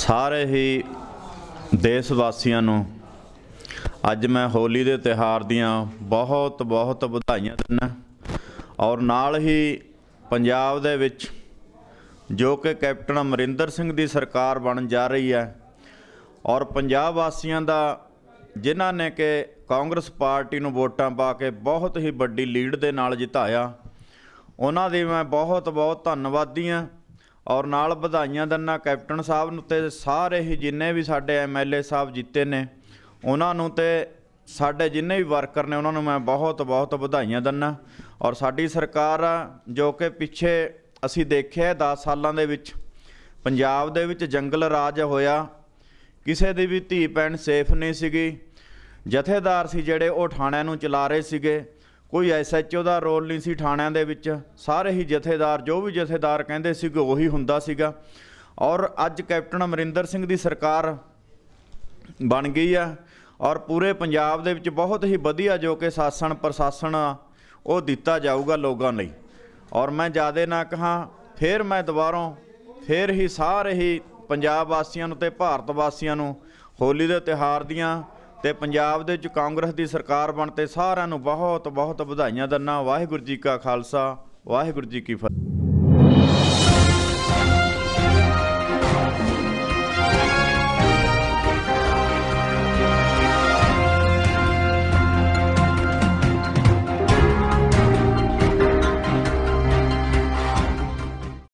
ਸਾਰੇ ਹੀ देश वासियों नूं अज मैं होली के त्यौहार दियां बहुत बहुत बधाइयां दिंदा और नाल ही पंजाब दे विच जो कि कैप्टन अमरिंदर सिंह दी सरकार बन जा रही है और पंजाब वासियों का जिन्हां ने कि कांग्रेस पार्टी नूं वोटां पा के बहुत ही वड्डी लीड दे नाल जिताया, उन्हां दी मैं बहुत बहुत धन्नवादी हाँ और नाल बधाइयां दिंदा कैप्टन साहब नूं ते सारे ही जिन्ने भी साडे MLA साहब जीते ने उन्हां नूं ते साडे जिन्ने भी वर्कर ने उन्हां नूं मैं बहुत बहुत बधाइयां दिंदा। और साडी सरकार जो कि पिछे असीं देखिआ 10 सालां दे विच पंजाब दे विच जंगल राज होया, किसी दी भी धी भैन सेफ नहीं सीगी, जथेदार सी जिहड़े वो ठाणिਆਂ नूं चला रहे सीगे, कोई SHO का रोल नहीं सी थाणिਆਂ ਦੇ ਵਿੱਚ, सारे ही जथेदार जो भी जथेदार कहते ਸੀਗੇ ਉਹੀ ਹੁੰਦਾ ਸੀਗਾ। और अज कैप्टन अमरिंदर सिंह की सरकार बन गई है और पूरे पंजाब दे विच बहुत ही वधिया जो कि शासन प्रशासन वो दिता जाऊगा लोगों लई। और मैं ज़्यादा ना कहा, फिर मैं दोबारों फिर ही सारे ही पंजाब वासियों ते भारत वासियों नूं होली के त्यौहार दियां ते पंजाब दे विच कांग्रेस की सरकार बनते सारिਆਂ ਨੂੰ बहुत बहुत बधाइयां दिंदा। वाहिगुरू जी का खालसा वाहिगुरू जी की फतेह।